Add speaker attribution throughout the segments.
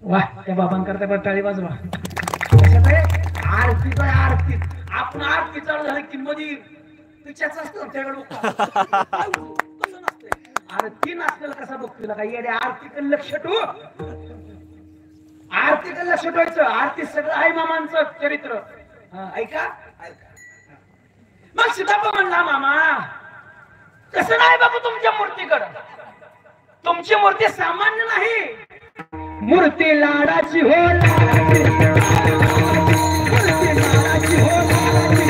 Speaker 1: वाह, त्या बाबांकरता पण टाळी वाजवा. कशात आहे? आरतीच आहे, आरती. आपण आरती चालू झाली की मध्ये तिच्याच असतं त्याकडे कसं नसतंय. आरती नसलेला कसा बघतो का येडे? आरतीकडे लक्ष ठेवू, आरतीकडे लक्ष ठेवायचं. आरती सगळं आहे मामांचं चरित्र. ऐका ऐका. मग सीतापा म्हणला, मामा कसं नाही बाबू तुमच्या मूर्तीकडं. तुमची मूर्ती सामान्य नाही, मूर्ती लाडाची हो, लाडाची. मूर्ती लाडाची हो, लाडाची.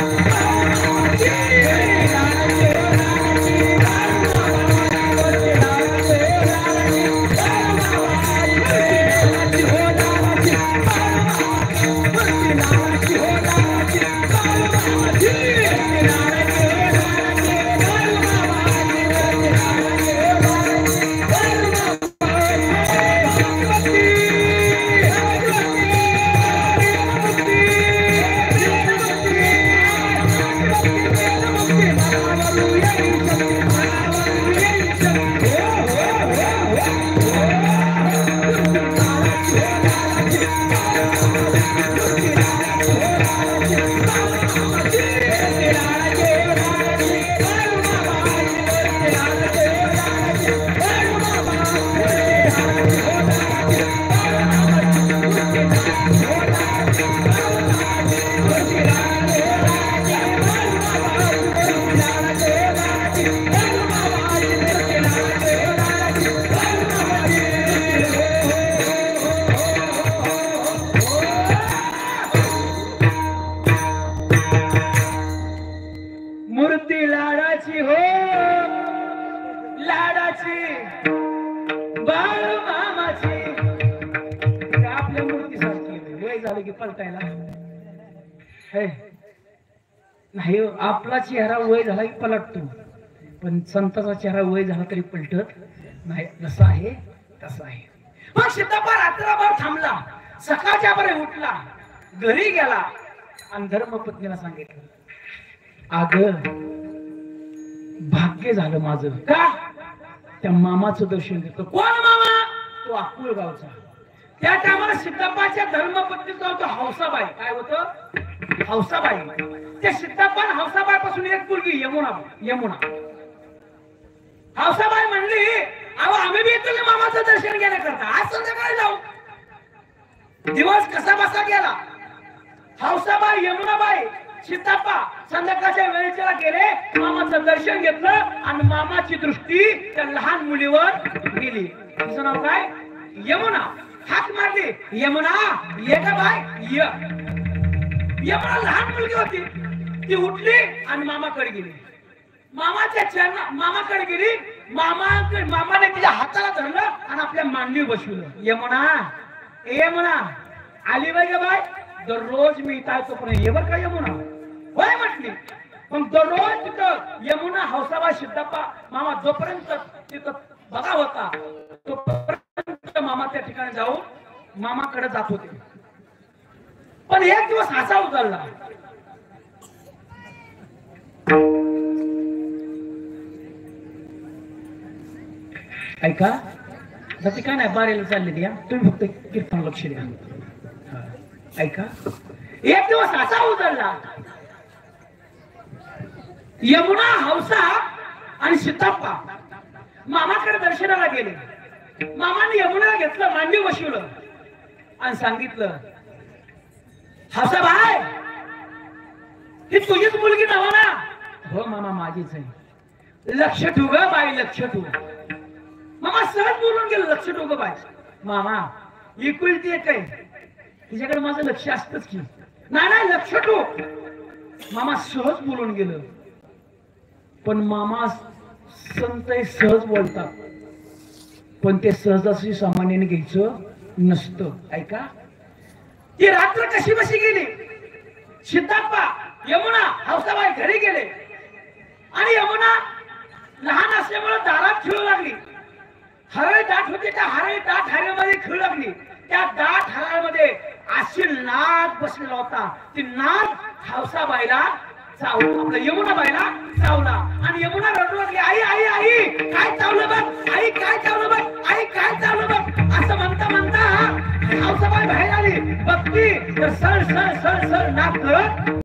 Speaker 1: नाही, आपला चेहरा वय झाला की पलटतो, पण संताचा चेहरा वय झाला तरी पलटत नाही. जसा आहे तसा आहे. मग सीतापा रात्रभर थांबला, सकाळच्या बरे उठला, घरी गेला आणि धर्मपत्नीला सांगितलं, अगं भाग्य झालं माझं का त्या मामाचं दर्शन घेतलं. कोण मामा? तो अकुल गावचा. त्या टायमाला सीतापाच्या धर्मपत्नीचा होतो हौसाबाई. काय होतं? हौसाबाई. त्या सीतापा हौसाबाई पासून एक मुलगी यमुना. यमुना हौसाबाई म्हणली, अहो आम्ही बी येतो मामाचं दर्शन घेण्याकरता, आज संध्याकाळी जाऊ. दिवस कसा बसा गेला. हौसाबाई, यमुनाबाई, सीतापा संध्याकाळच्या वेळेला गेले, मामाचं दर्शन घेतलं आणि मामाची दृष्टी त्या लहान मुलीवर गेली. तिचं नाव काय? यमुना. हाक मारली, यमुना ये का बाय ये. यमुना लहान मुलगी होती, ती उठली आणि मामाकडे गेली. मामाकडे गेली. मामाने तिच्या हाताला धरलं आणि आपल्या मांडीवर बसवलं. यमुना, यमुना आली बाई का बाय? दररोज मी इथं येतो पण ये बर का यमुना. होय म्हटली. पण दररोज तिथं यमुना, हौसाबाई, सिद्धप्पा मामा जोपर्यंत तिथं बघा होता तोपर्यंत मामा त्या ठिकाणी जाऊन मामाकडे जात होते. पण एक दिवस असा उचलला, ऐका ती काय नाही बारेला चाललेली या, तुम्ही फक्त कीर्तन लक्ष द्या. ऐका, एक दिवस असा उचलला, यमुना, हौसा आणि सीताप्पा मामाकडे दर्शनाला गेले. मामाने यमुनाला घेतलं, मांडी बसवलं आणि सांगितलं, हौसाबाई ही तुझीच मुलगी नव्ह ना? हो मामा माझीच आहे. लक्ष ठेव ग बाई, लक्ष ठेव. मामा सहज बोलून गेलं, लक्ष ठेव ग बाई. मामा एकुलती एक आहे, तिच्याकडे माझं लक्ष असतच की. नाही नाही लक्ष ठेव. मामा सहज बोलून गेलं. पण मामा संत सहज बोलतात, पण ते सहजाशी सामान्याने घ्यायचं नसतं. ऐका, ती रात्र कशी बशी गेली. सिद्धप्पा, यमुना, हौसाबाई घरी गेले आणि यमुना लहान असल्यामुळे दारात खेळू लागली. हरळ दाट होते, त्या हरळ दाट हऱ्यामध्ये खेळू लागली. त्या दाट हरळमध्ये अशी नाग बसलेला होता. ती नाग हौसाबाईला चावला, आपल्या यमुनाबाईला चावला आणि यमुना रडू लागली, आई आई आई काय चावलं बघ, आई काय चावलं बघ, आई काय चावलं बघ. असं म्हणता म्हणता बघती तर सळ सळ सळ सळ नाक करत